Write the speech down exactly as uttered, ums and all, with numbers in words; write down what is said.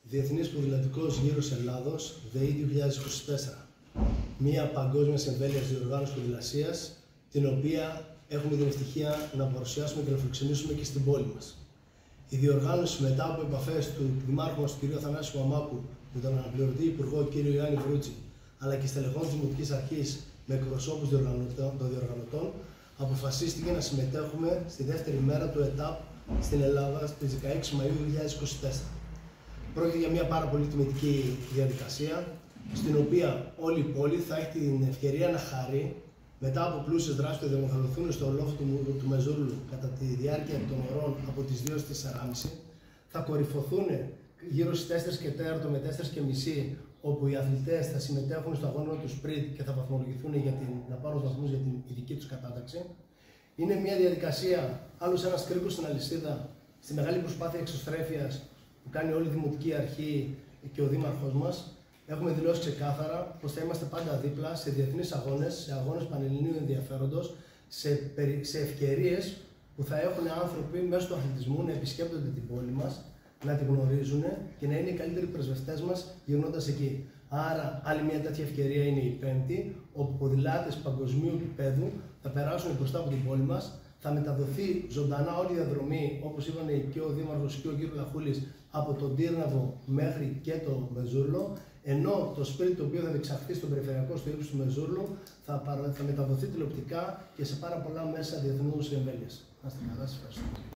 Διεθνής Ποδηλατικός Γύρος Ελλάδος, ΔΕΗ δύο χιλιάδες είκοσι τέσσερα. Μία παγκόσμια εμβέλειας διοργάνωσης ποδηλασίας, την οποία έχουμε την ευτυχία να παρουσιάσουμε και να φιλοξενήσουμε και στην πόλη μας. Η διοργάνωση, μετά από επαφές του Δημάρχου μας, του κ. Θανάσιου Μαμάκου, με τον αναπληρωτή Υπουργό κ. Ιωάννη Βρούτση, αλλά και στελεχών της Δημοτικής Αρχής με εκπροσώπους των διοργανωτών, αποφασίστηκε να συμμετέχουμε στη δεύτερη μέρα του ΕΤΑΠ στην Ελλάδα στις δεκαέξι Μαΐου δύο χιλιάδες είκοσι τέσσερα. Πρόκειται για μια πάρα πολύ τιμητική διαδικασία, στην οποία όλη η πόλη θα έχει την ευκαιρία να χαρεί μετά από πλούσιες δράσεις που θα διαμορφωθούν στο λόφο του, του Μεζούρλου κατά τη διάρκεια των ωρών από τις δύο στις τέσσερις και μισή. Θα κορυφωθούν γύρω στις τέσσερις και τέσσερα με τέσσερις και μισή, όπου οι αθλητές θα συμμετέχουν στο αγώνα του σπριντ και θα βαθμολογηθούν για την, να πάρουν βαθμούς για την ειδική τους κατάταξη. Είναι μια διαδικασία, άλλος ένας κρίκος στην αλυσίδα, στη μεγάλη προσπάθεια εξωστρέφειας που κάνει όλη η Δημοτική Αρχή και ο Δήμαρχος μας. Έχουμε δηλώσει ξεκάθαρα πως θα είμαστε πάντα δίπλα σε διεθνείς αγώνες, σε αγώνες πανελληνίου ενδιαφέροντος, σε, περι... σε ευκαιρίες που θα έχουν άνθρωποι μέσω του αθλητισμού να επισκέπτονται την πόλη μας, να την γνωρίζουν και να είναι οι καλύτεροι πρεσβευτές μας γυρνώντας εκεί. Άρα, άλλη μια τέτοια ευκαιρία είναι η Πέμπτη, όπου ποδηλάτες παγκοσμίου επίπεδου θα περάσουν μπροστά από την πόλη μας. Θα μεταδοθεί ζωντανά όλη η διαδρομή, όπως είπαν και ο Δήμαρχος και ο κ. Λαχούλης, από τον Τύρναβο μέχρι και το Μεζούρλο, ενώ το σπίτι το οποίο θα διεξαχθεί στον περιφερειακό στο ύψος του Μεζούρλου θα, θα μεταδοθεί τηλεοπτικά και σε πάρα πολλά μέσα διεθνούς εμβέλειας. Να είστε καλά, σας ευχαριστώ.